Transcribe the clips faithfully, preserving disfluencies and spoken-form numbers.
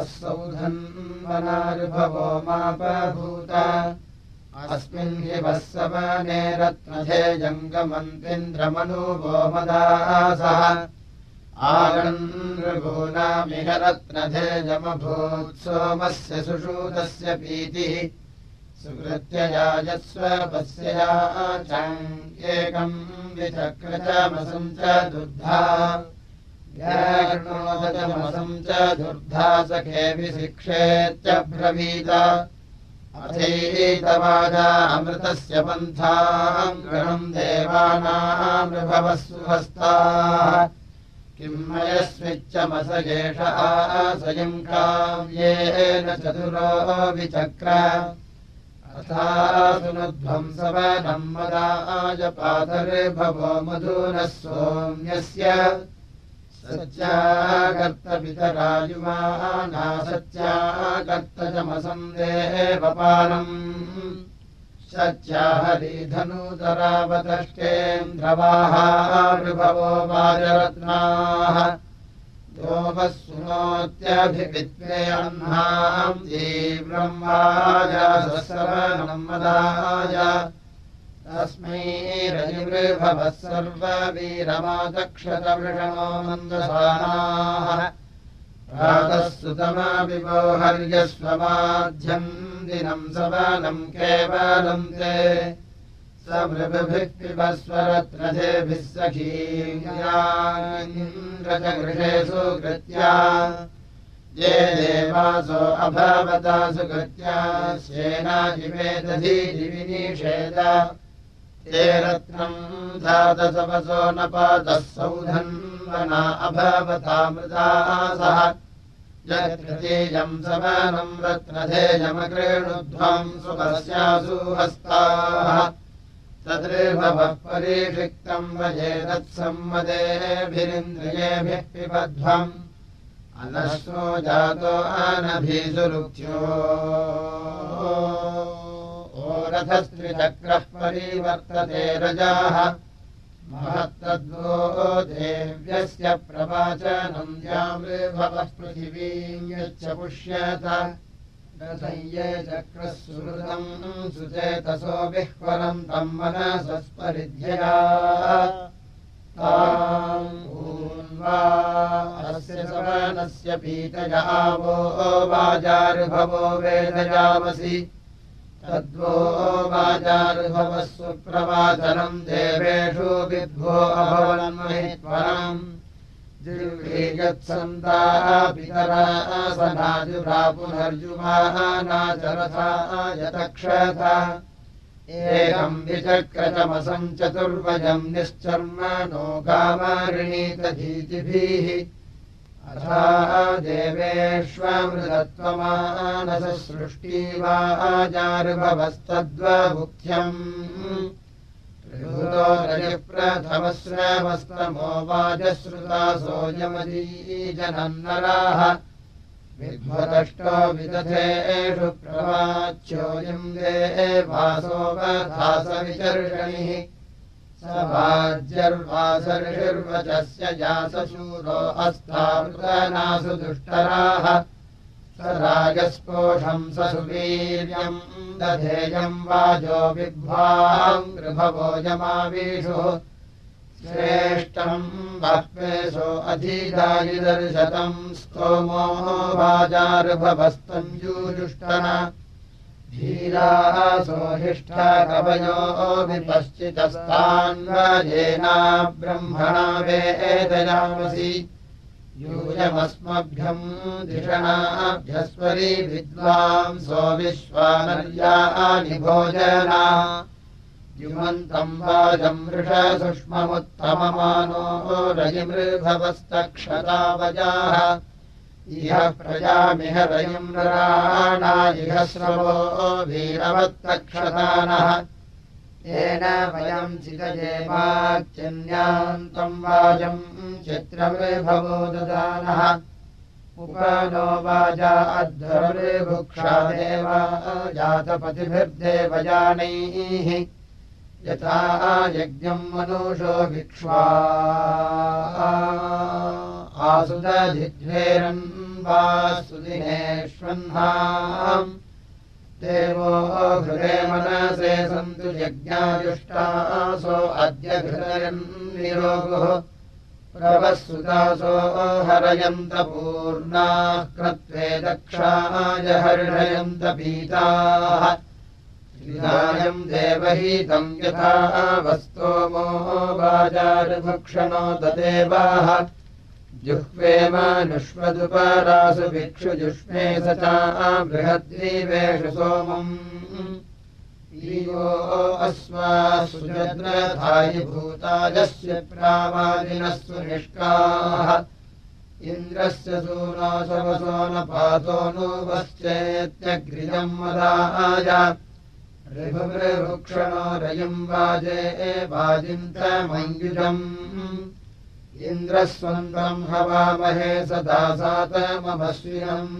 सौधन्वनार्भवो मापभूत अस्मिन् हि वत्सवने रत्नधे जङ्गमन्त्रिन्द्रमनुवो मदासः आगन्नृभूनामिह रत्नधे जमभूत् सोमस्य सुषूतस्य पीतिः सुकृत्य याजस्व पस्यया एकम् विचक्रचमसं च दुर्धा व्याकृणोदचमसं च दुर्धा सखे विशिक्षेत्यब्रवीत अथैतवाजा अमृतस्य पन्थाम् गृहम् देवानामृभवः सुहस्ताः किम् मयस्मिच्चमस एष आसयम् काव्येन चतुरो विचक्र अथासुनुध्वंसवनम् मदाजपातर्भवो मधुनः सोम्यस्य सत्यागर्तपितरायुमाना सत्यागर्तचमसम् देवपालम् सत्याहरिधनुतरावतष्टेन्द्रवाहार्भवो वाजरत्नाः दोमः सुनोत्यभिविद्वे अह्नाम् जीव्रम् वाजासवनम् मदाय तस्मै रजिवृभवः सर्ववीरमादक्षतवृषणो मन्दसानाः प्रातः सुतमाविवो हर्यस्वमाध्यम् दिनम् सवनम् केवलम् ते समृभिः पिबस्वरत्नधेभिः सखीन्द्रचगृहेषु कृत्या ये देवासो अभवता सुकृत्या श्येनाजिवेदधीजिविनिषेद ते रत्नम् धातसवसो न पातः सौधन्वना अभवतामृतासः यत्कृतीयम् सवनम् रत्नधेयमकृणुध्वम् सुभस्यासु हस्ताः तद्रिभवः परीक्षिक्तम् वजेदत्सम्मदेभिरिन्द्रियेभिः पिबध्वम् अनश्नो जातो अनभीसुरुक्त्यो ओरथस्त्रिचक्रः परिवर्तते रजाः महत्तद्वो देव्यस्य प्रवाचनम् द्यामृभवः पृथिवीम् यच्च पुष्यत रथय्ये चक्रः सुहृदम् सुचेतसो विह्वरम् तम् मनसस्परिध्यया अस्य सवनस्य पीतया वो वाजार्भवो वेदयामसि तद्वो वाजार्भवः सुप्रवाचनम् देवेषु विद्वो अभवन्महित्वरम् जिह्वीगत्सन्ता पितरा सनाजुरा पुनर्जुमानाचरथा यतक्षथ एकम् विचक्रचमसम् चतुर्भजम् निश्चर्मणो गामारिणीतधीतिभिः अथा देवेष्वमृतत्वमानसः सृष्टिवाजार्भवस्तद्वभुक्त्यम् ऋतो रजिप्रथमश्रवस्तमो वाजश्रुता सोऽयमदीजनन्नराः विध्वदष्टो विदधेषु प्रवाच्योऽयम् देवासोऽवधासविचर्षणिः स वाज्यर्वासर्षिर्वचस्य यासशूरो अस्तावृतनासु दुष्टराः स राजस्पोषम् स सुवीर्यम् दधेयम् वाजो विभ्वाम् गृभवो यमावीषुः श्रेष्ठम् बह्वेशो अधिदायिदर्शतम् स्तोमो वाजार्भवस्तञ्जूजुष्टन धीरासो हिष्ठा कवयो विपश्चितस्तान्वजेना ब्रह्मणा वेदयामसि यूयमस्मभ्यम् धिषणाभ्यस्वरी विद्वांसो विश्वानर्यानि भोजना युमन्तम् वाजम् वृषसुष्ममुत्तममानो रजिमृभवस्तक्षतावजाः इह प्रजामिह रयिम् नराणा इह श्रवो वीरवत्तक्षतानः येन वयम् चितजेवाच्यन्यान्तम् वाजम् चित्रमृभवो ददानः उपनो वाजा अध्वरमृभुक्षा देवा जातपतिभिर्देवजानैः यथा यज्ञम् मनुषो विक्ष्वा आसुदधिध्वेरन् वा सुदिनेष्वह्नाम् देवो हृदे मनसे सन्तु यज्ञायुष्टासो अद्य घृतयन् निरोगुः प्रवःसुतासो हरयन्त पूर्णाः क्रत्वे दक्षाय हर्षयन्त पीताः त्रिदायम् देवहीतम् यथा वस्तोमो वाजारुभक्षणो तदेवाः जुह्वे मानुष्वदुपरासु भिक्षु जुष्मे स चा बृहद्रीवेषु सोमम् ईयो अस्मासुजद्रथायि भूतायस्य प्रावादिनः सुनिष्काः इन्द्रस्य सूनासवसो न पातो नुवश्चेत्यग्रियम् मदाय ऋभुभृभुक्षणो रयम् वाजे वाजिन्तमञ्जुजम् इन्द्रस्वन्तम् हवामहे सदा सातममश्विनम्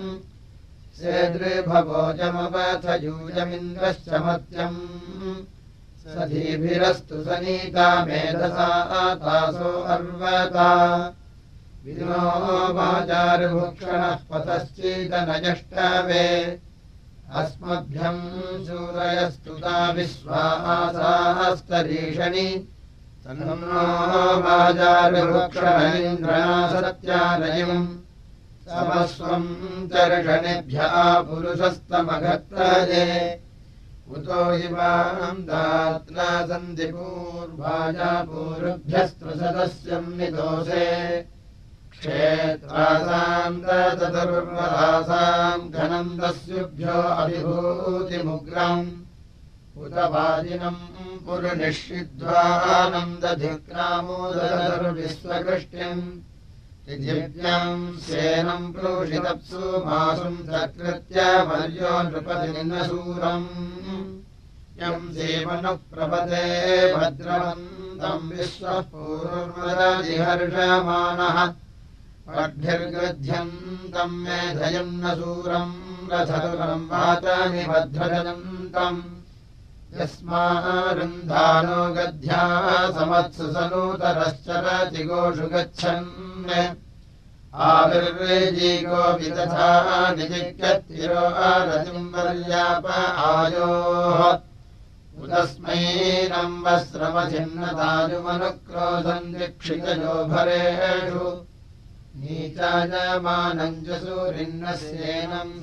सेदृभवोजमवथ यूयमिन्द्रश्च मत्यम् सधीभिरस्तु सनीता मेधसा तासो अर्वता विनो वाचारुभुक्षणः पतश्चीतनयष्टवे अस्मभ्यम् शूरयस्तुता विश्वासास्तरीषणि तन्नो वाचारुभुक्षण इन्द्रणा सत्यानयम् समस्वम् चर्षणेभ्यः पुरुषस्तमघत्रये उतो इमाम् दात्रा सन्ति पूर्वाजा पूर्वभ्यस्त्वसदस्यम् निदोषे क्षेत्रासाम् ततुर्वरासाम् घनन्दस्युभ्यो अभिभूतिमुग्रम् उत वाजिनम् पुरुनिषिद्ध्वानन्दधिक्रामोदर्विश्वकृष्टिम् दिव्यम् सेनम् प्रोषितप्सु मासुम् सकृत्य मर्यो नृपतिनिन्नसूरम् यम् सेवनुः प्रपदे भद्रवन्तम् विश्वः पूर्वजिहर्षमाणः पद्भिर्गृध्यन्तम् मेधयम् न सूरम् रथतुलम् वातानि भद्रजन्तम् यस्मारुन्धानो गद्ध्या समत्सु सनूतरश्चरति गोषु गच्छन् आविर्वेजीको विदधा निजिक्यत्तिरो आरतिम् वर्याप आयोः उतस्मै नम्बस्रमचिन्नताजुमनुक्रोधम् दीक्षितयो भरेषु नीचायमानम् च सूरिन्नस्येनम्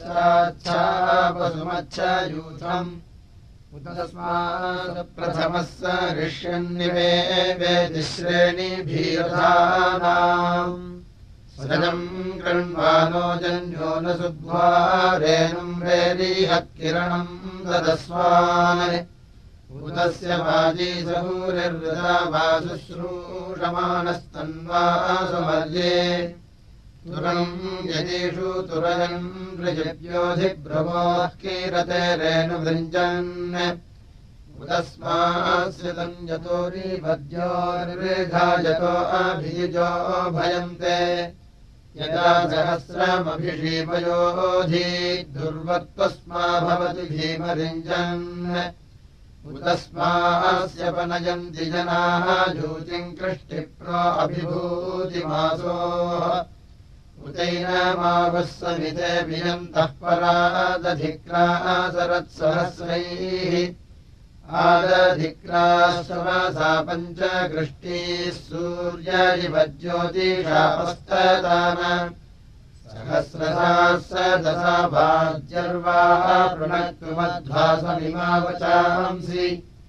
सुमश्चाच्छापसुमच्छयूथम् उतस्मात् प्रथमः स ऋष्यन्निवेवेति श्रेणीभिरधानाम् सजम् कृण्वानो जन्यो न सुध्वारेणुम् रेरीहत्किरणम् ददस्वान् उतस्य वाजी सहूरिर्वृदा वाशुश्रूषमाणस्तन्वासुमर्ये तुरम् यदीषु तुरयन् ऋजिव्योधिब्रवोः कीरते रेणुवृञ्जन् उतस्मास्य तम् यतोरीभद्योर्विघायतो अभियुजो भयन्ते यदा सहस्रमभिषीपयोधी दुर्वत्वस्मा भवति भीमरिञ्जन् उतस्मास्य पनयन्ति जनाः जूतिम् कृष्टिप्रो अभिभूतिमासोः उतैनमावः समिते वियन्तः परादधिक्रासरत्सहस्रैः आदधिक्राश्वसा पञ्चकृष्टीः सूर्य इव ज्योतिषापस्तदान सहस्रसाः भाज्यर्वाः पृणक्तु मध्वासमिमावचांसि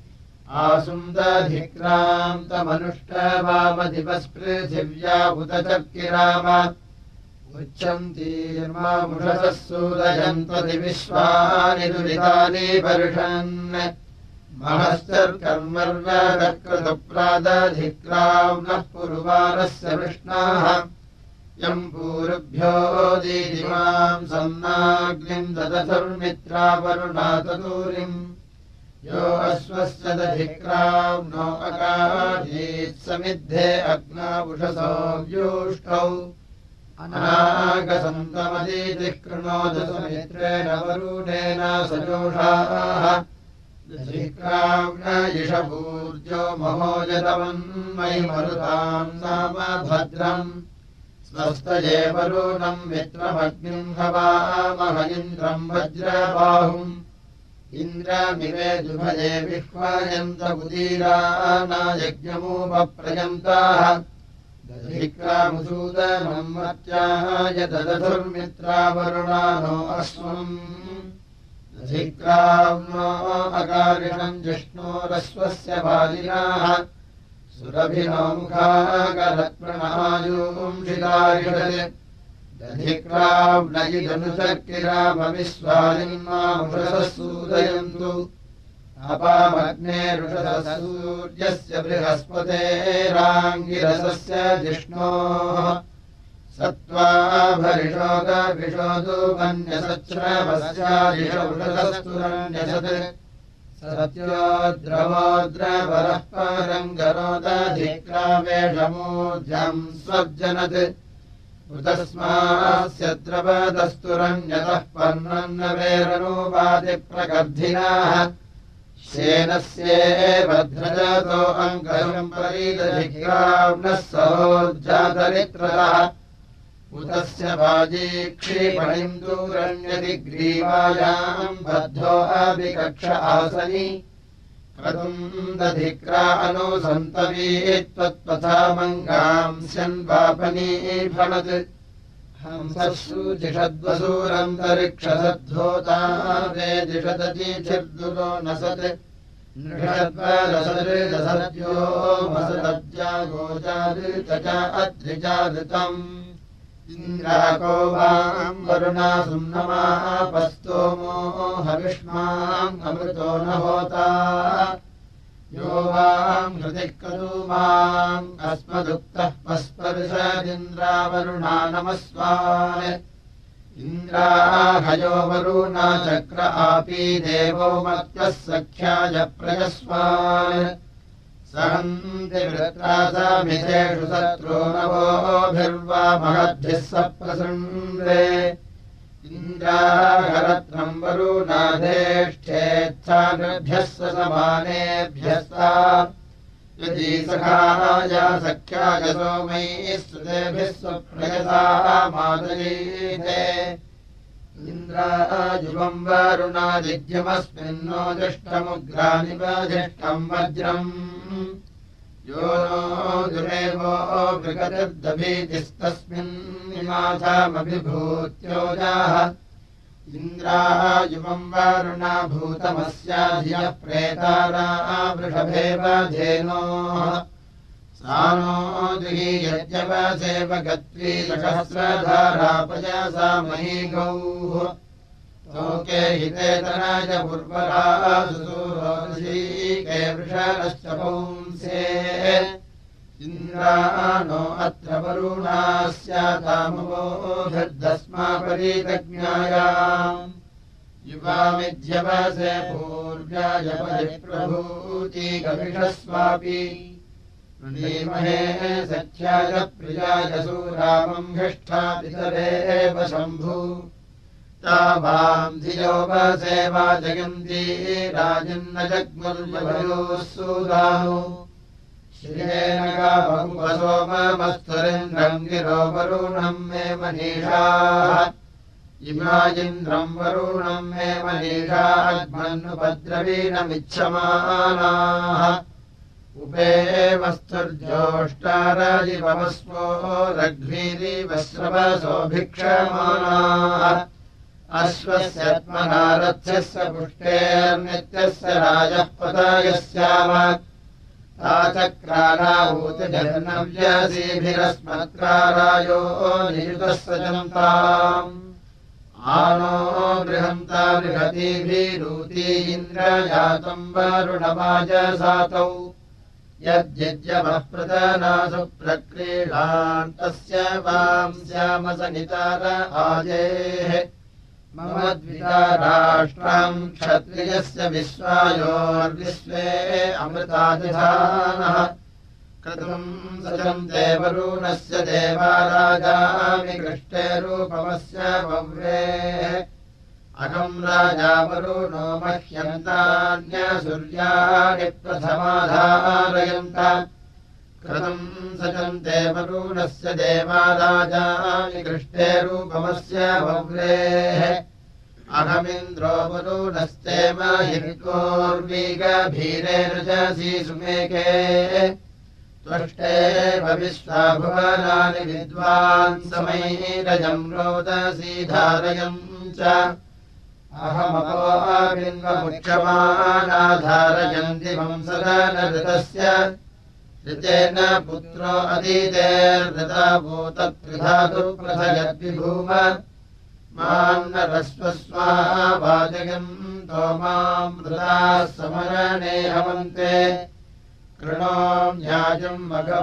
आसुन्दधिक्रान्तमनुष्टवामदिवस्पृथिव्या उत चर्किराम उच्चन्तीर्मामुषसः सूदयन्त्वति विश्वानि दुरितानि वर्षन् महश्चर्कर्मर्वकृतप्रादधिक्राम्नः पुरुवारस्य वृष्णाः यम् पूर्भ्यो दीदिमाम् सन्नाग्निम् ददथुर्मित्रावरुणातदूरिम् यो अश्वस्य दधिक्राम्नो अकाधीत् समिद्धे अग्नावुषसो व्यूष्टौ अनागसन्तमदीतिः कृणोदु सुमित्रेण वरुणेन सजोषाः दधिक्राम्नयिषपूर्जो महोजतवन्मयि मरुताम् नाम भद्रम् स्वस्तये वरुणम् मित्रमग्निम् हवामह इन्द्रम् वज्रबाहुम् इन्द्रमिवे जुभजे विह्वयन्त उदीरानायज्ञमुपप्रयन्ताः दधिक्रामुसूदनम् मर्त्याय ददधुर्मित्रावरुणानो अस्मम् दधिक्राम्नो अकारिणम् जिष्णोरश्वस्य बालिनाः सुरभिनो मुखाकरत्प्रणायूंषितारिषत् दधिक्राम्नयिदनुचक्रिरामविश्वालिन्मामुषसः सूदयन्तु अपामग्ने ऋषसः सूर्यस्य बृहस्पतेराङ्गिरसस्य जिष्णोः सत्त्वाभरिषोगविषोदुमन्यसच्छ्रवस्यादिषौषधस्तुरन्यसत् सत्योद्रवोद्रवरः परम् गरोदधिक्रावेषमूर्जम् स्वर्जनत् उतस्मास्य द्रवदस्तुरन्यतः पर्णन्नवेरनुपातिप्रगर्धिनाः शेनस्येव भद्रजातो अङ्कम् परीदधिक्राम्नः सहोर्जातरित्रतः उतस्य वाजीक्षिपणिम् दूरण्यतिग्रीवायाम् बद्धो अभिकक्ष आसनि क्रतुम् दधिक्रा अनुसन्तवीत्वत्पथा मङ्गाम् स्यन्वापनीफणत् हंसः सूजिषद्वसूरन्तरिक्षसद्धोता वेदिषदतीथिर्दुरो नसत् नृषद्वरसदृदसद्यो मसदज्जागोजादृतजा अद्रिजादृतम् इन्द्राको वाम् वरुणा सुम्नमापस्तोमो हविष्माम् अमृतो न होता यो वाम् हृदिः कदूमाम् अस्मदुक्तः पस्पर्शदिन्द्रावरुणा नमस्वान् इन्द्राहयो वरुणा चक्र आपी देवो मत्यः सख्याय प्रयस्वान् सहन्ति वृत्रासामिधेषु शत्रो नवोभिर्वा महद्भिः सप्रसृण्वे इन्द्राहरत्नम् वरुणाधेष्ठेच्छाभ्यः समानेभ्यस्ता यदि सखाया सख्याय सोमैः सुतेभिः स्वप्रयसा मातरीते इन्द्रायुवम् वरुणादिज्यमस्मिन्नो जिष्टमुग्रानि वजिष्टम् वज्रम् यो नो दुरेवो बृहदर्दभीतिस्तस्मिन्निमाथामभिभूत्योजाः इन्द्रायुवम् वरुणा भूतमस्याधियः प्रेतारा वृषभेव धेनोः सा नो दुहि यज्ञवसेव गत्वी सहस्रधारापयसा मही गौः लोके हितेतनाय पूर्वरासुसूरोषीके वृषणश्च पुंसे इन्द्रानो अत्र वरुणास्यातामवोभिर्दस्मापरीतज्ञायाम् युवामिध्यवसे पूर्व्याय परिप्रभूति गविषस्वापि वृणीमहे सख्याय प्रियाय सूरामम् हिष्ठा पितरेव शम्भु तावाम् धियो वसेवा जयन्ती राजन्न जग्मुर्यभयोः सूदानु श्रियेण गावसोममस्तुरिन्द्रम् गिरो वरुणम् मे मनीषाः इमा इन्द्रम् वरुणम् मे मनीषाग्मन्नुपद्रवीणमिच्छमानाः उपेवस्तुर्ज्योष्टाराजिवस्वो रघ्वीरिवस्रवसो भिक्षमाणाः अश्वस्यात्मनारथ्यस्य पुष्टेर्नित्यस्य राजः पतायस्याम ताचक्राराभूतिजर्नव्यसीभिरस्मत्कारायो नियुतः सजन्ताम् आनो बृहन्ता बृहतीभिरूती इन्द्रजातम् वरुणवाजसातौ यद्यज्यवः प्रतनासु प्रक्रीडान् तस्य वां श्यामसनितार आजेः मम द्विता राष्ट्रम् क्षत्रियस्य विश्वायोर्विश्वे अमृतादिधानः क्रतुम् सजन्ते वरुणस्य देवा राजामि कृष्टे रूपमस्य वव्रेः अहम् राजा वरुणो मह्यन्तान्यसूर्याणि प्रथमाधारयन्त कृतम् सचन्ते वरुणस्य देवा राजानि कृष्णे रूपमस्य वव्रेः अहमिन्द्रो वरुणस्तेम हिर्गोर्वीगभीरेण च सीसुमेके त्वष्टेव विश्वाभुवनानि विद्वान् समैरजम् रोदसी धारयम् च अहमपोऽपिन्वमुक्षमानाधारयन्ति वंसदनऋतस्य ऋतेन पुत्रो अदीतेर्हृताभूतत्रिधातु पृथगद्विभूम मान्नरस्वस्वावाजयन्तो माम् मृताः समरणे हवन्ते कृणोम्याजम्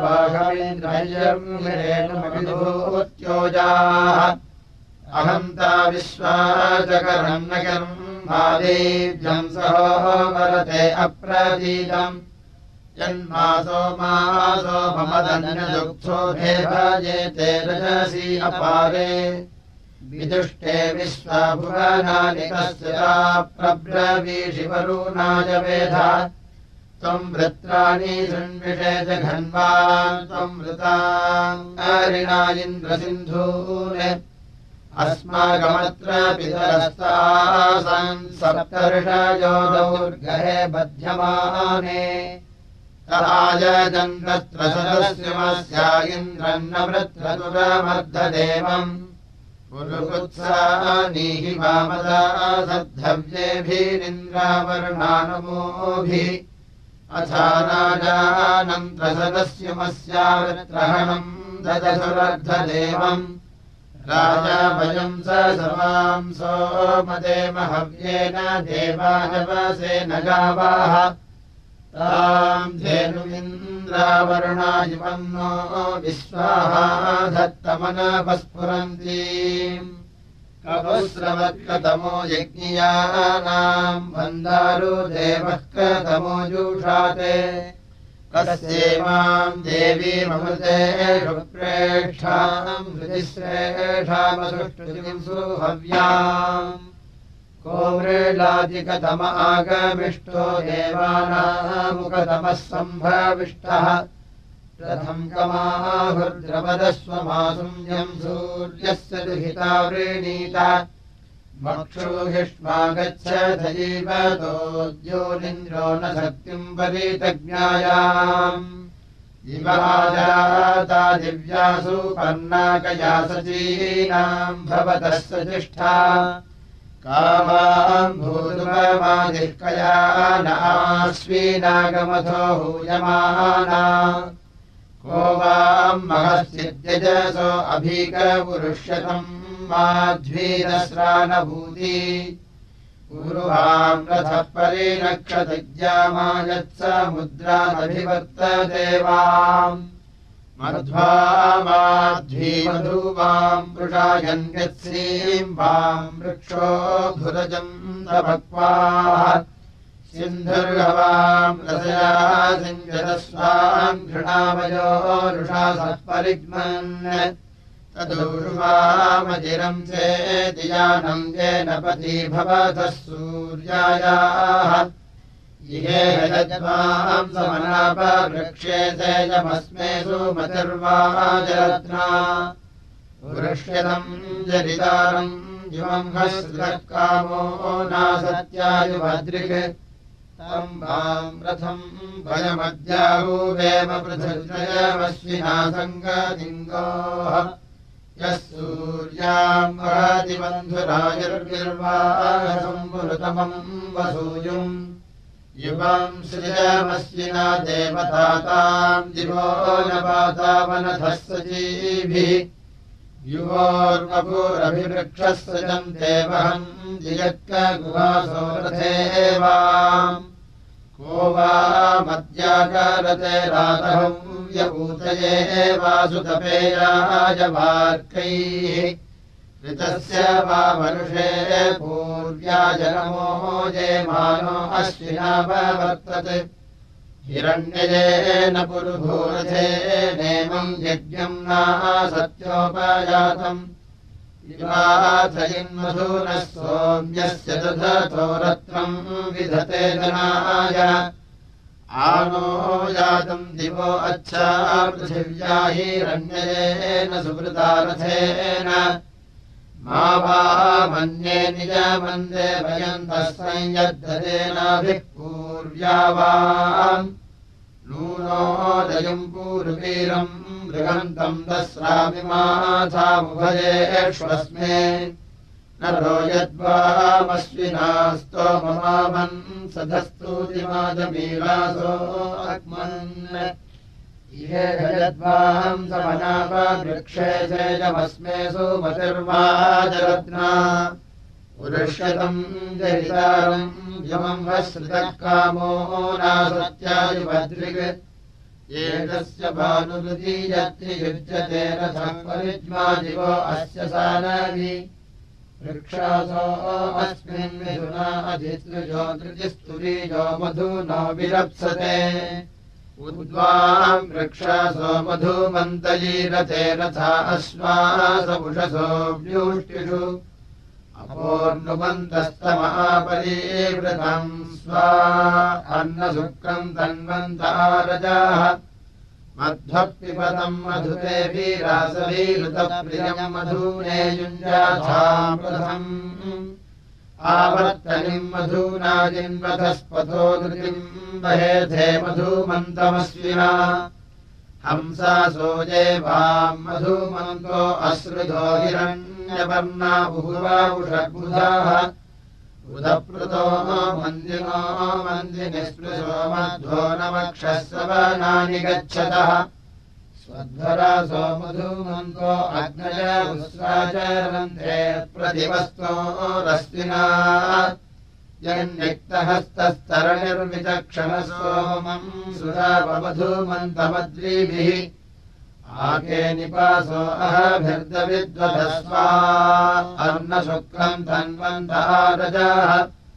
मघवाघवेन्द्रयर्मिरेणुमभिभूत्योजाः अहन्ता विश्वाचकरम् नगरम् मादेव्यम् सहो वरते अप्रतीतम् यन्मासो मासो ममदन्यदुःखोभे भजेते रजसी अपारे विदुष्टे विश्वाभुवनानि कस्य प्रब्रवीषि वरुणाय वेधा त्वम् वृत्राणि शृण्विषे जघन्वान् त्वम् वृताङ्गरिणा इन्द्रसिन्धून् अस्माकमत्र पितरस्तासाम् सप्तर्षयो दौर्गहे बध्यमाने तदायजन्तत्र सदस्यमस्या इन्द्रन्न वृत्रतुरमर्धदेवम् पुरुकुत्सानीहि वामदा सद्धव्येभिरिन्द्रावर्णानमोभिः अथा राजानन्त्रसदस्यमस्या वृत्रहणम् ददसुरर्धदेवम् राजा वयम् स समाम् सोमदेव हव्येन देवानवसे न गावाः ताम् धेनुमिन्द्रावर्णायुवन्नो विश्वाहा धत्तमनपस्फुरन्तीम् कपुस्रवत्कतमो यज्ञियानाम् वन्दारो देवः कतमो जुषाते कस्येमाम् देवीममृतेषु प्रेष्ठाम् हृदिश्रेष्ठामसुष्टुतिम् सुहव्याम् को मृळादिकतम आगमिष्टो देवानामुकतमः सम्भविष्टः रथम् कमाहुर्द्रवदस्वमासुम्यम् सूर्यस्य दुहिता वृणीत मक्षूहिष्मा गच्छथ जीवतोद्योनिन्द्रो न शक्तिम् परितज्ञायाम् इवाजाता दिव्यासु पर्णाकया सचीनाम् भवतः सजिष्ठा कामाम् भूतुपमादिष्कया न आश्वीनागमथो हूयमाना को वाम् महश्चिद्यजसो अभीकपुरुष्यतम् माध्वीरस्रानभूति उरुहाम् रथः परिरक्षतिज्यामायत्समुद्रामभिवर्तते वाम् मध्वा माध्वीमधुवाम् वृषायन्यत्सीम् वाम् वृक्षो भुरजम् तभक्वाः सिन्धुर्गवाम् रसया सिञ्जतस्वाम् घृणामयो रुषासः परिग्मन् तदूर्वामजिरम् चेदियानम् येन पती भवतः सूर्यायाः इहेहयज्वाम् समनापवृक्षे सेयमस्मे सुमतिर्वाजरत्ना वृष्यतम् जरितारम् युवम् हस्रः कामो नासत्यायुभद्रिक् तम् वाम् रथम् भयमद्याहुवेम पृथिव्यमश्विना सङ्गतिङ्गोः यः सूर्याम् वहति बन्धुरायुर्गिर्वाहसम्भृतमम् वसूयुम् युवम् सृजमश्विना देवताताम् दिवो न पातावनथः सजीभिः युवोर्वपुरभिवृक्षः सृजम् देवहम् जियत्कगुहासो रथेवाम् को वा मद्याकारते रातहम् व्यपूतये वासुतपेयाय वार्कैः ऋतस्य वा मनुषे पूर्व्याजनमो जेमानो अश्विना वर्तते हिरण्यजेन पुरुभूरथे नेमम् यज्ञम् नासत्योपजातम् इवाथयिन्मधूनः सोम्यस्य दधतो रत्नम् विधते जनाय आनो जातम् दिवो अच्छा पृथिव्या हिरण्ययेन सुवृता रथेन मा वा मन्ये निजमन्दे वयन्तः संयद्धतेनाभिः पूर्व्यावाम् नूनो दयम् पूर्वीरम् बृहन्तम् दस्रामिमाथामुभयेष्वस्मे नरो यद्वामश्विनास्तोममामन् सधस्तूतिमाजमीलासो अग्मन् इहे यद्वाहम् समनापवृक्षे सेजमस्मे सुमतिर्वाजरत्ना उरुष्यतम् जरितारम् यमम् वश्रुतः कामो नासत्यायुभद्रिक् एतस्य भानुरुदीयत्ति युज्यते रथः परिज्मादिवो अस्य सानवि वृक्षासो अस्मिन् मिथुना अधिसृजो धृतिस्तुरीयो मधुनो विरप्सते उद्वाम् वृक्षासो मधुमन्तलीरथे रथा अश्वासमुषसो व्यूष्टिषु अपोर्नुबन्तस्तमहापरीवृतम् स्वा अन्नशुक्रम् तन्वन्तारजाः मध्वः पिबतम् मधुते वीरासवीरुतप्रियम् मधूने युञ्जाथामृतम् आवर्तनिम् मधूना जिन्वतस्पतो धृतिम् वहेथे मधुमन्तमस्विना हंसासो ये वाम् मधुमन्तो अश्रुधो हिरण्यवर्णा बहुवाषद्बुधाः उदप्लुतो मन्दिनो मन्दिनिस्पृशो मध्वो नवक्षः सवनानि गच्छतः स्वध्वरासो मधुमन्तो अग्नय उस्राचरन्ते प्रतिवस्तो रस्तिना यन्निक्तहस्तस्तरणिर्विचक्षणः सोमम् सुरावमधुमन्तमद्रीभिः आके निपासो अहभिर्दविद्वधस्वा अर्णशुक्रम् तन्वन्तः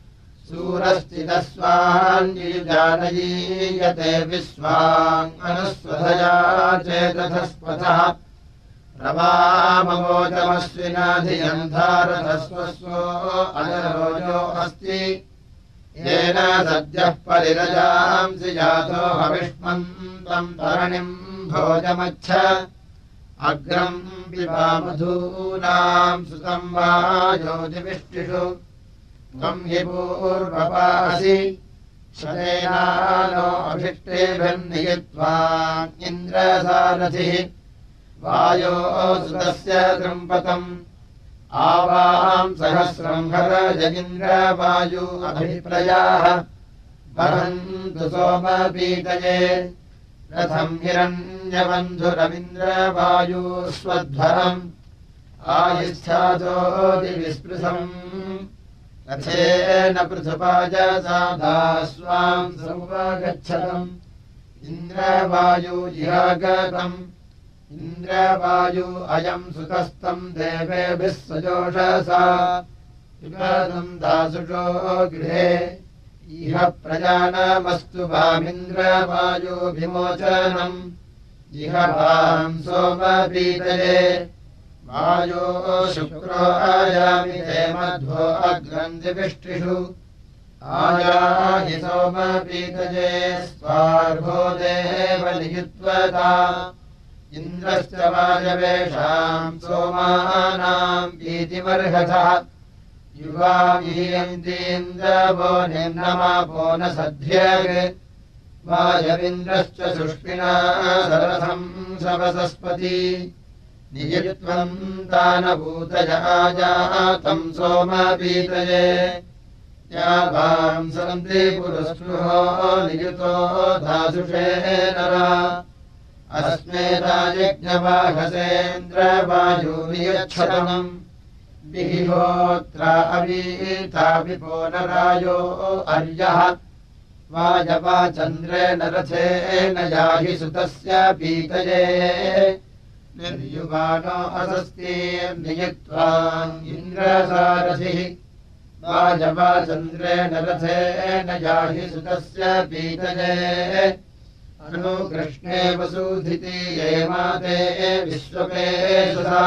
सूरस्थितस्वान्युजानयीयते विश्वाङ्गनुस्वधया चेतथस्पथः प्रवामवोचमश्विनाधियन्धारथस्वस्वो अनरोजो अस्ति येन सद्यः परिरजांसि जातो हविष्मन्तम् तरणिम् भोजमच्छ अग्रम् पिबा मधूनाम् सुतम् वा ज्योतिविष्टिषु त्वम् हि पूर्वपासि शतेनानो अभिष्टेभिर्नियित्वा इन्द्रसारथिः वायो सुतस्य दृम्पतम् आवाम् सहस्रम् हर जगिन्द्रवायु अभिप्रयाः वहन्तु सोमपीतये रथम् हिरण्यबन्धुरविन्द्रवायु स्वध्वरम् आयुष्ठाजोदिविस्पृशम् रथेन पृथुपाजसाधा स्वाम् समुपगच्छतम् इन्द्रवायु जिहागतम् इन्द्रवायु अयम् सुतस्तम् देवेभिः सजोषसा पिबतम् दासुषो गृहे इह प्रजानमस्तु वामिन्द्रवायुभिमोचनम् इह वाम् सोमपीतये वायो शुक्रो आयामि ते मध्वो अग्रन्दिविष्टिषु आयाहि सोमपीतये स्वार्भो देव नियुत्वता इन्द्रश्च वायवेषाम् सोमानाम् पीतिमर्हतः युवा विहीयन्तीन्द्रवो निर्नमापो न सध्यग् वायविन्द्रश्च सुष्मिना सरथम् सवसस्पति नियत्वम् तानभूतय आजातम् सोमपीतये यावाम् सन्ति पुरुस्पृहो नियुतो दासुषे नरा अस्मेधायज्ञवाहसेन्द्रवायुनियच्छतम् विहिहोत्रा अवीता विपोनरायो अर्यः वाजवाचन्द्रेण रथेन याहि सुतस्य पीतये निर्युवानो असस्तीर्नियुक्त्वा इन्द्रसारथिः वाजवाचन्द्रेण रथेन याहि सुतस्य पीतये अनुकृष्णे वसुधिति ये माते विश्वपे सुधा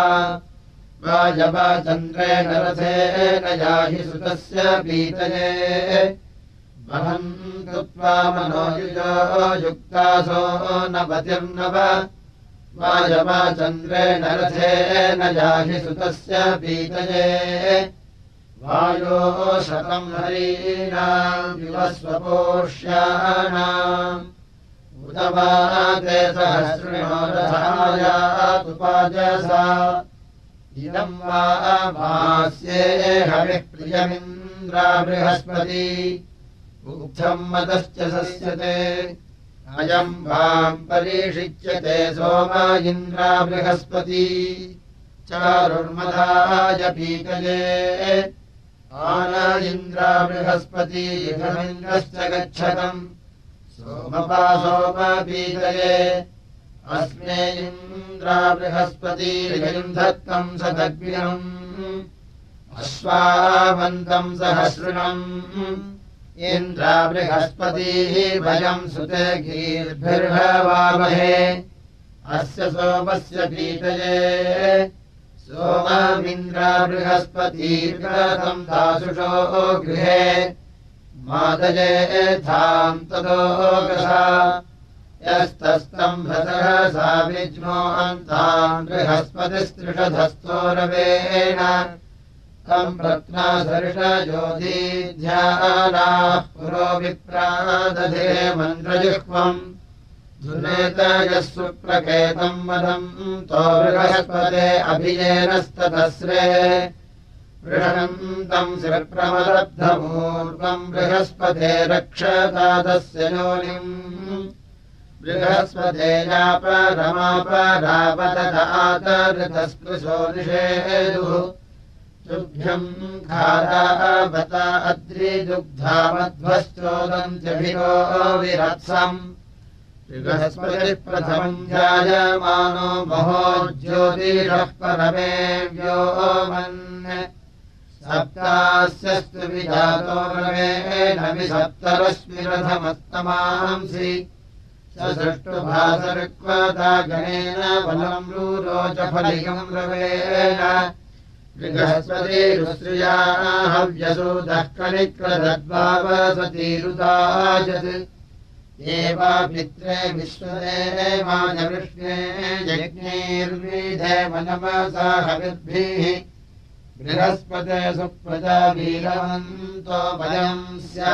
वाजवाचन्द्रेण रथेन याहि सुतस्य पीतये वहन्तुत्वा मनोयुजो युक्तासो नवतिर्नव वायवा चन्द्रेण रथेन जाहि सुतस्य पीतये वायो शतम् हरीणाम् विवस्वपोष्याणाम् उत वा ते सहस्रिणो रथायातुपाजसा इदम् वा मास्ये हविः प्रियमिन्द्रा बृहस्पति उक्थम् मतश्च सस्यते अयम् वाम् परीषिच्यते सोम इन्द्रा बृहस्पति चारुर्मदाय पीतये आन इन्द्रा बृहस्पति इदमिन्द्रश्च गच्छतम् सोमपा सोम पीतये अस्मे इन्द्रा बृहस्पति धत्तम् सदग्निम् अश्वावन्तम् सहस्रिणम् इन्द्रा बृहस्पतिः वयम् सुते गीर्भिर्हवामहे अस्य सोमस्य पीतये सोममिन्द्रा बृहस्पतिर्गतम् दासुषो गृहे मादयेथाम् तदोगसा यस्तस्तम् भसः सा विज्ञो अन्ताम् बृहस्पतिस्त्रिषधस्तोरवेण तम् रत्नासर्षजोधीध्यानाः पुरो विप्रादधे मन्त्रजिह्वम् धुनेत यः सुप्रकेतम् मदम् तो बृहस्पते अभियेनस्ततस्रे वृषणन्तम् शिरप्रमलब्धमूर्वम् बृहस्पते रक्षतादस्य योनिम् बृहस्पते यापरमापरावतदातऋतस्पृशो निषेदुः तुभ्यम् खादावता अद्रिदुग्धामध्वश्चोदन्त्यभिरो विरत्सम् बृहस्पतिः प्रथमम् ध्यायमानो महो ज्योतिषः परमे व्योमन् सप्तास्यस्तु विजातो रवेण विसप्तरश्मिरथमस्तमांसि ससृष्टुभासर्क्वता गणेन बलम् रूरोच फलिकम् रवेण बृहस्पतिरुश्रिया हव्यसूदः कनिक्रदद्भावसतीरुदाजत् एवा पित्रे विश्वदेवानवृष्णे यज्ञैर्विधे मनमसा हविर्भिः बृहस्पते सुप्रजा वीरवन्तो वयम्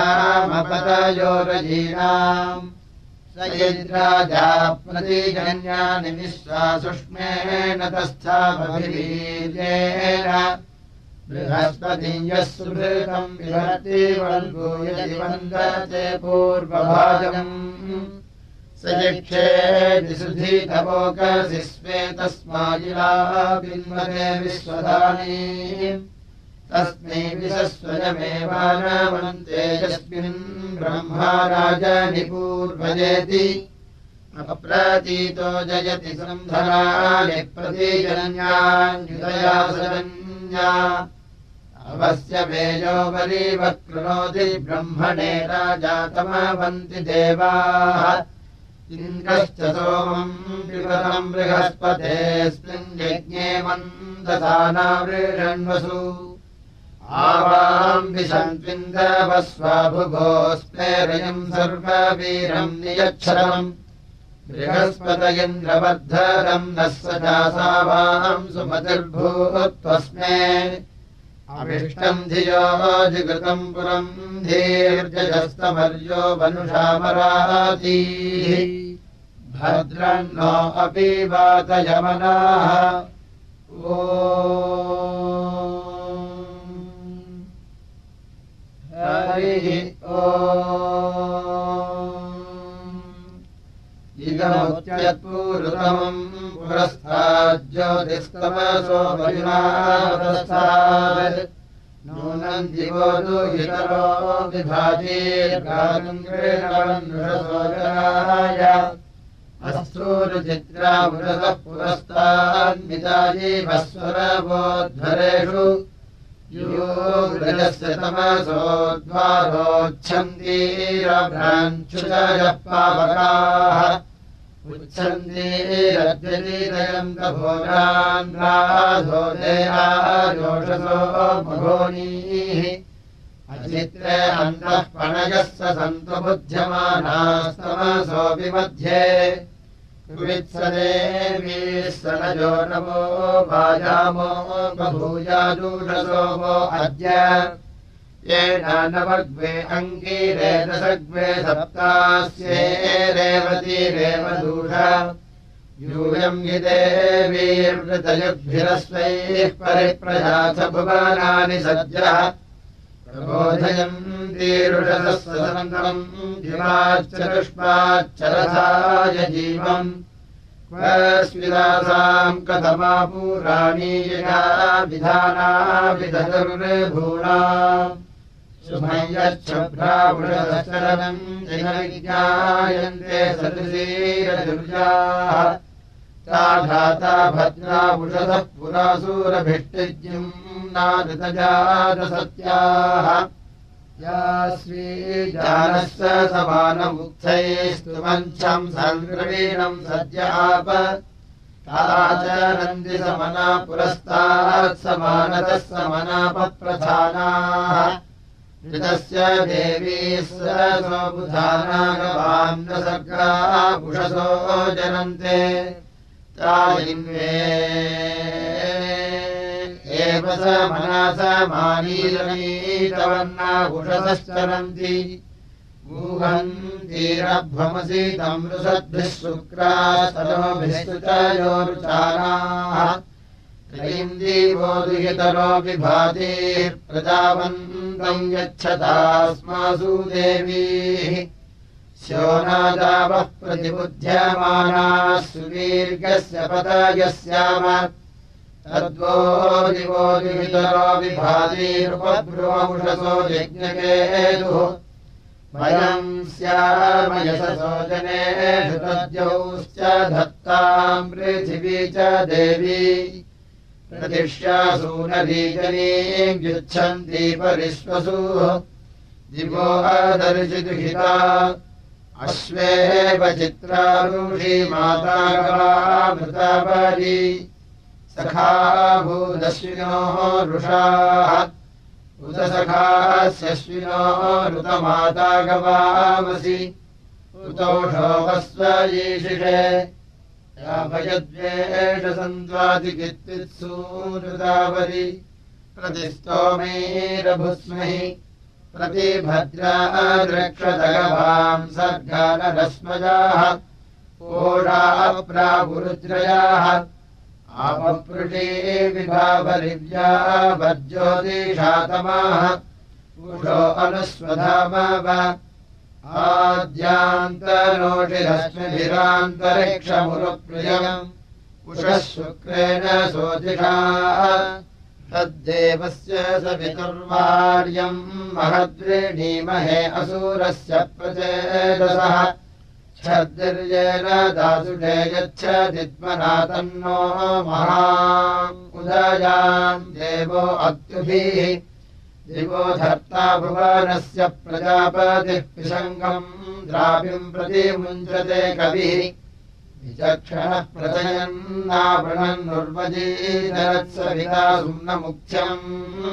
स्यामपतयोरजीनाम् स यद्राजा प्रतिजन्यानि विश्वासुष्मेण तस्थामभिवीर्येण बृहस्पतिम् यः सुभृतम् विभर्ति वल्गो यदि वन्दते पूर्वभाजम् स यक्षे विसुधीतवोकसि स्वेतस्माजिला बिन्वते विश्वदानी तस्मै विशस्वयमेवानवन्ते यस्मिन् ब्रह्मा राजनिपूर्वजेति अप्रतीतो जयति संधनानि प्रतिजन्यान्युदया सरन्या अवस्य वेजो वरीवक्कृणोति ब्रह्मणे राजातमवन्ति देवाः इन्द्रश्च सोमम् पिबतम् बृहस्पतेऽस्मिन् यज्ञे मन्दसानावृषण्वसु आवाम् विशन्त्विन्दवस्वाभुभोस्प्रेरयम् सर्ववीरम् नियच्छतम् बृहस्पत इन्द्रवर्धरम् नः स चासावाम् सुमतिर्भूत्वस्मे अभिष्टम् धियो जिगृतम् पुरम् धीर्जस्तमर्यो वनुषामरातीः भद्रन्नो अपि वातयमनाः ओ हरिः ओ इदमुच्यत्पूर्वतमम् पुरस्ताज्योतिस्तमसो वयुनावतस्तात् नूनम् दिवो दुहितरो विभाजीर्गानुषसोजराय अस्थूरुचित्रावृतः पुरस्तान्विताजीवस्वरवोद्धरेषु योगृजस्य तमसोद्वारोच्छन्दीरभ्राञ्चुजयः पावकाः उच्छन्दीरद्यलीदयन्तभोगान् राधो देहायोषसो मघोनीः अचित्रे अन्तः पणयः स सन्तु बुध्यमानास्तमसो विमध्ये वित्सदेवी सनजो नमो वाजामो बभूयाजूषसो वो अद्य येन नवग्वे अङ्गीरे दशग्वे सप्तास्ये रेवती रेवदूष यूयम् हि देवीर्वृतयुग्भिरस्वैः परिप्रजाथ भुवनानि सज्जः प्रबोधयन्तीरुषसः सदन्तम् दिवाच्चतुष्पाच्चरथाय जीवम् क्वस्विदासाम् कथमा पुराणी यया विधाना विदधुर्भूणा सुमयच्छभ्रावृषश्चरनम् जिनविज्ञायन्ते सदृशीरदुर्याः ता घाता भद्रा उषसः पुरासूरभिष्टिज्युम् नादृतजातसत्याः या श्रीजानस्य समानमुक्थैस्तुमञ्छम् सङ्ग्रवीणम् सद्य आप ता च नन्दिसमना पुरस्तात् समानतः समानापप्रधानाः ऋतस्य देवी स्वबुधानागवान् न सर्गा उषसो जनन्ते तायिन्वे एव स मनसमानीरनीतवन्ना उषसश्चरन्ति ऊहन्तीरभ्वमसि तमृषद्भिः शुक्रास्तनोभिस्तयोरुचाराः त्रयीन्दीवो दुहितरो विभातिर्प्रजावन्तम् यच्छतास्मासु देवीः स्योनादावः प्रतिबुध्यमानाः सुदीर्घस्य पतयस्याम तद्वो दिवो दुहितरो विभातिरुपभ्रुवमुषसो यज्ञकेतुः वयम् स्याम यशसो जनेषु तद्यौश्च धत्ताम् पृथिवी च देवी प्रतिष्यासूनरीजनीम् युच्छन्ति परिश्वसुः दिवो अदर्शिदुहिता अश्वेव चित्रारुषी माता गवामृतापरी सखा भूदश्विनोः रुषाः उत सखास्यश्विनोः ऋतमाता गवामसि उतोषो वस्वयीशिषे याभयद्वेष सन्त्वादिकित्तित्सूरुदावरि प्रतिस्तोमैरभुस्महि प्रतिभद्रा द्रक्षतगवाम् सर्गानरश्मजाः ओषाः प्रापुरुद्रयाः आपपृषे विभावरिव्या वर्ज्योतिषातमाः उषो अनुस्वधामाव आद्यान्तरोषिरश्मिभिरान्तरिक्षमुरुप्रियम् उषः शुक्रेण सोतिषा तद्देवस्य सवितुर्वार्यम् महद्वृणीमहे असूरस्य प्रचेदसः छद्दिर्येन दासुषे यच्छदित्मना तन्नो महाम् उदयाम् देवो अत्युभिः दिवो धर्ता भुवनस्य प्रजापतिः पिशङ्गम् द्राविम् प्रति मुञ्चते कविः विचक्षणः प्रचयन्नावृणन्नुर्वजीनरत्सविता सुम्नमुख्यम्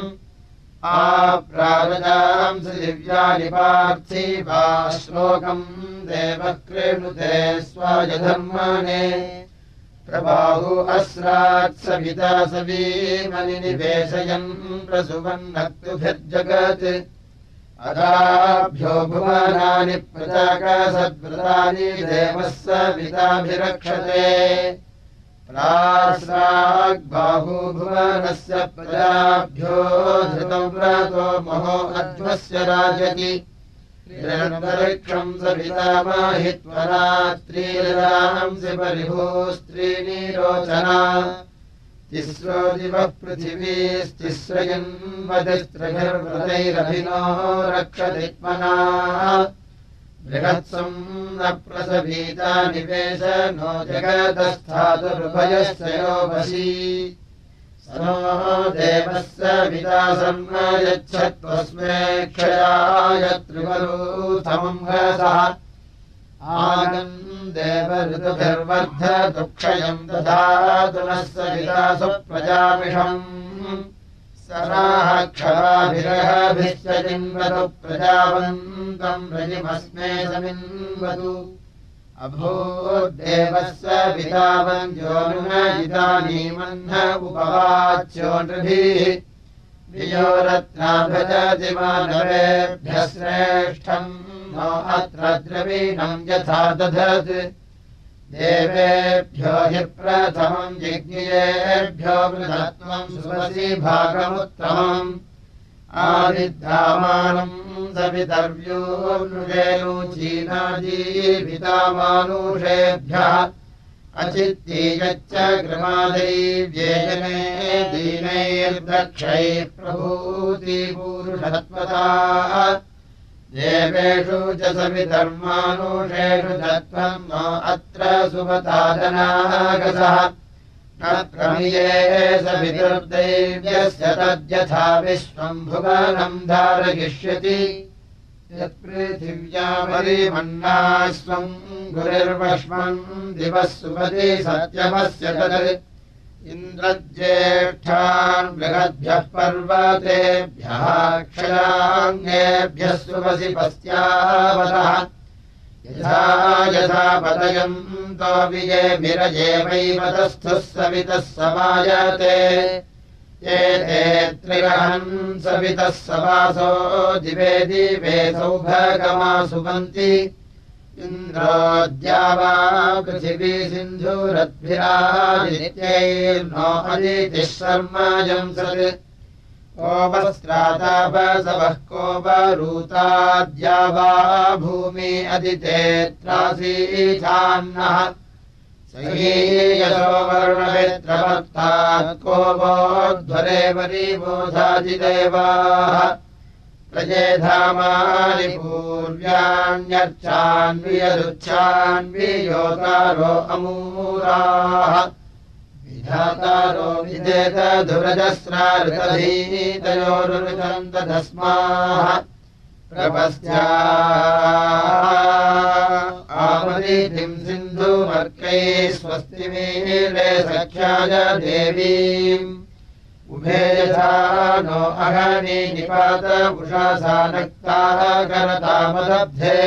आप्रारजांसि दिव्यानि पार्थिवा श्लोकम् देवः कृणुते स्वायधर्मणे प्रबाहु अस्रात्सविता सवीमनि निवेशयन् प्रसुवन्नक्तुभिर्जगत् अदाभ्यो भुवनानि प्रजाकसद्व्रतानि देवः सविताभिरक्षते प्रास्राग्बाहु भुवनस्य प्रजाभ्यो धृतम् व्रतो महो अध्वस्य राजति निरन्तरिक्षम् सवितामाहित्वरात्रीरांसि परिभूस्त्रीणि रोचना तिस्रो दिवः पृथिवीस्तिस्रयन्वतिस्त्रभिर्व्रतैरभिनो रक्षतित्मना बृहत्सम् न प्रसवीता निवेश नो जगतस्थातुरुभयस्य यो वशी स नो देवस्य विदासम् यच्छत्वस्मे क्षयाय त्रिवरूथमम् हसः आगम् देव ऋतुभिर्वर्धतु क्षयम् दधातु नः सविता सुप्रजामिषम् सराः क्षवाभिरहभिश्च जिन्वतु प्रजावन्तम् रजिमस्मे समिन्वतु अभूद्देवस्य पितावञ्जोनुमजिदानीमह्न उपवाच्यो नृभिः वियोरत्नाभजति मानवेभ्यः श्रेष्ठम् नो अत्र द्रवीणम् यथा दधत् देवेभ्यो हि प्रथमम् जिज्ञेभ्यो वृधत्वम् सुवसि भागमुत्तमम् आदिद्धामानम् सवितर्व्योनुजेनुचीनाजीवितामानुषेभ्यः अचित्तीयच्च गृमादैव्येजने दीनैर्दक्षैः प्रभूतिपूरुषत्वता देवेषु च सवितर्मानुषेषु तत्त्वम् नो अत्र सुमतादनागसः न प्रमिये सवितुर्दैव्यस्य तद्यथा विश्वम् भुवनम् धारयिष्यति यत्पृथिव्यामरिमन्ना स्वम् गुरिर्वश्मन् दिवः सुपदि सत्यमस्य तत् इन्द्रज्येष्ठान् बृहद्भ्यः पर्वतेभ्यः क्षयाङ्गेभ्यः सुवसि पस्यावतः यथा यथा पतयन्तो विजेभिरजेवैव तस्थुः सवितः समायते ये ते त्रिगहन् सवितः सवासो दिवे दिवे सौभगमा सुवन्ति इन्द्रोऽद्या वा पृथिवी सिन्धुरद्भिरादित्यैर्नो अदितिः शर्मजंसत् को वस्त्रातापसवः को वरूताद्या वा भूमि अदितेऽत्रासीथान्नः सहीयसो वर्णवेत्रवर्तात् को वोध्वरे वरीबोधादिदेवाः प्रजेधामानि पूर्व्याण्यर्चान्वियदुच्छान्वियोतारो अमूराः विधातारो विदेतधुरजस्राऋतधीतयोरुचन्दधस्माः प्रपस्या आमदितिम् सिन्धुमर्कैः स्वस्तिमीले सख्याय देवीम् उभे यथा नो अहनि निपात उषासा नक्ताः करतामदब्धे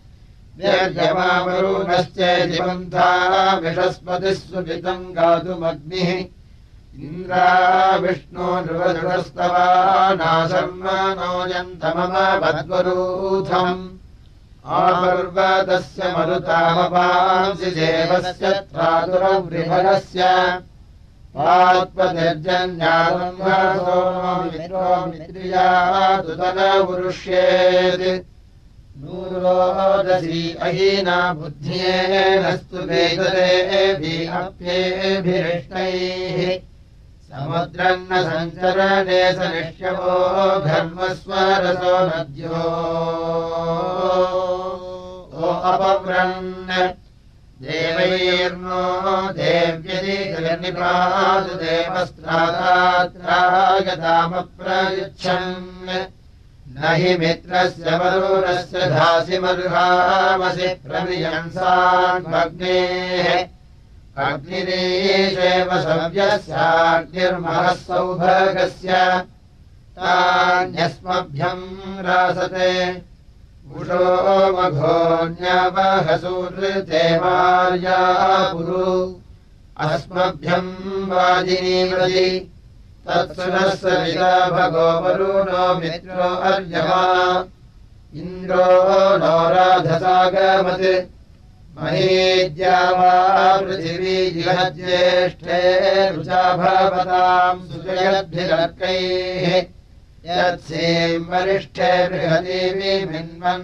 व्यर्यमावरुणश्चेदिपन्था विषस्पतिः सुजितम् गातुमग्निः इन्द्रा विष्णो नृवदृढस्तवा नाशर्मनो यन्तमम वद्वरूथम् आपर्वतस्य मरुतामपांसि देवस्य त्रातुरवृभरस्य पात्पतिर्जन्याब्रह्मसो मित्रो मित्रियातुतनवुरुष्येत् नूरोदसी अहीना बुद्ध्येनस्तु वेदरेभिरप्येभिरिष्टैः समुद्रन्न सञ्चरणे सनिष्यवो घर्मस्वरसो नद्यो ओ अपव्रन् देवैर्नो देव्यति जगन्निपातु देवस्त्रादात्रागतामप्रयुच्छन् न हि मित्रस्य वरुणस्य धासि मरुहामसि प्रमियंसान्मग्नेः अग्निरीशेव सव्यस्याग्निर्महः सौभगस्य तान्यस्मभ्यम् रासते उषो मघोऽन्यवहसूनृते मार्या पुरु अस्मभ्यम् वाजिनीव्रजि तत्सुनः सविता भगो वरुणो मित्रो अर्यमा इन्द्रो नो राधसागमत् महीद्या वा पृथिवी जिहज्येष्ठे रुचा भवताम् सुजयद्भिरर्कैः यत्सीम् वरिष्ठे बृहतीवि मिन्वन्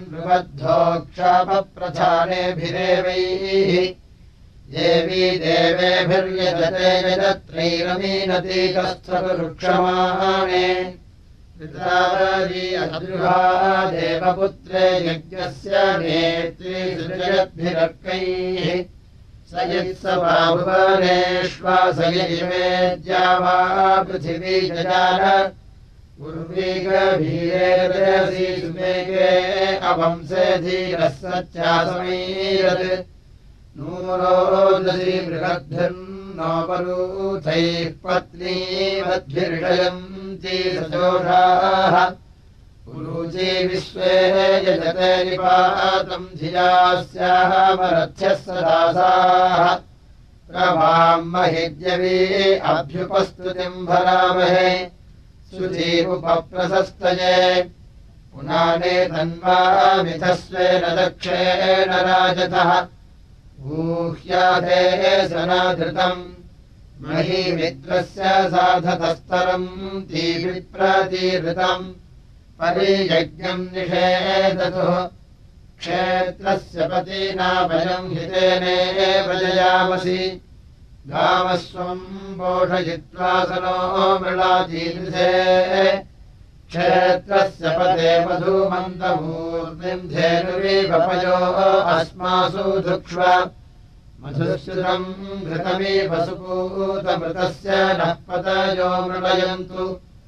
नृबद्धोक्षापप्रधानेभिरेवैः देवी देवेभिर्यजते यजत्रैरमीनति कस्थवृक्षमाणे पितावरी अद्रुहा देवपुत्रे यज्ञस्य नेत्री सृजयद्भिरर्कैः स यत्सवा भुवनेष्वास यजिमेद्या वा पृथिवी जजान उर्वीगभीरेरसि सुमेघे अवंसे धीरः सच्चासमीरत् नूरोदसी बृहद्भिर्न नो वरूथैः पत्नीवद्भिर्षयन्ति सजोषाः पुरुचे विश्वे यजते निपातम् धियास्याः मरथ्यः सदासाः प्रवाम् महिद्यवी अभ्युपस्तुतिम् भरामहे शुचीमुपप्रशस्तये पुनाने तन्वामिथस्वेन दक्षेण राजतः ऊह्याधे सनाधृतम् महीमित्रस्य साधतस्तरम् तीविप्रतीहृतम् परियज्ञम् निषेधतुः क्षेत्रस्य पतिना वयम् हितेनेव जयामसि गामस्वम् पोषयित्वा सनो मृळातीदृशे क्षेत्रस्य पते मधुमन्तमूर्तिम् धेनुरीवपयो अस्मासु धुक्ष्व मधुश्रुतम् घृतमीव सुपूतमृतस्य नः पतयो मृळयन्तु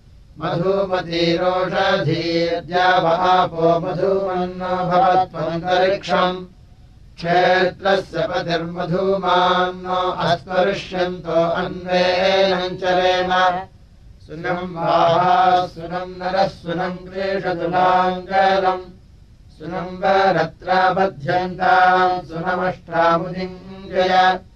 मधुमतीरोषधीर्द्यावापो मधुमन्नो भवत्वन्तरिक्षम् क्षेत्रस्य पतिर्मधुमान्नो अस्पर्ष्यन्तो अन्वेनम् चरेम सुनम् वाः सुनम् नरः सुनम् क्रीषतुलाङ्गलम् सुनम् वरत्राबध्यन्ताम् सुनमष्टामुदिञ्जय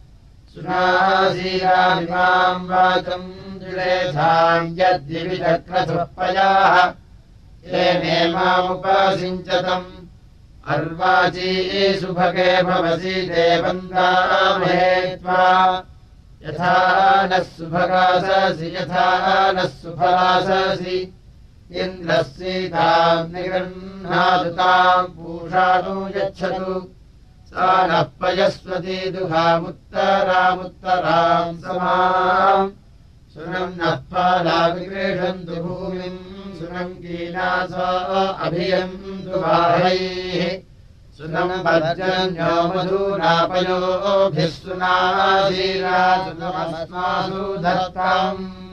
सुनासीरामिमाम् वाचम् द्विरेधाम् यद्विविधक्रतुः पयाः येने मामुपासिञ्चतम् अर्वाची सुभगे भवसि देवन्दामहे त्वा यथा नः सुभगाससि यथा नः सुफलाससि इन्द्रः सीताम् निगृह्णातु ताम् पूषाणु यच्छतु सा नः पयस्वती दुहामुत्तरामुत्तराम् समाम् सुनम् नः पाला विक्रीषन्तु भूमिम् सुनम् कीनासो अभियन्तु बाहैः सुनम् पर्जन्यो मधुनापयोभिः सुनासीरा सुनमस्मासु धत्ताम्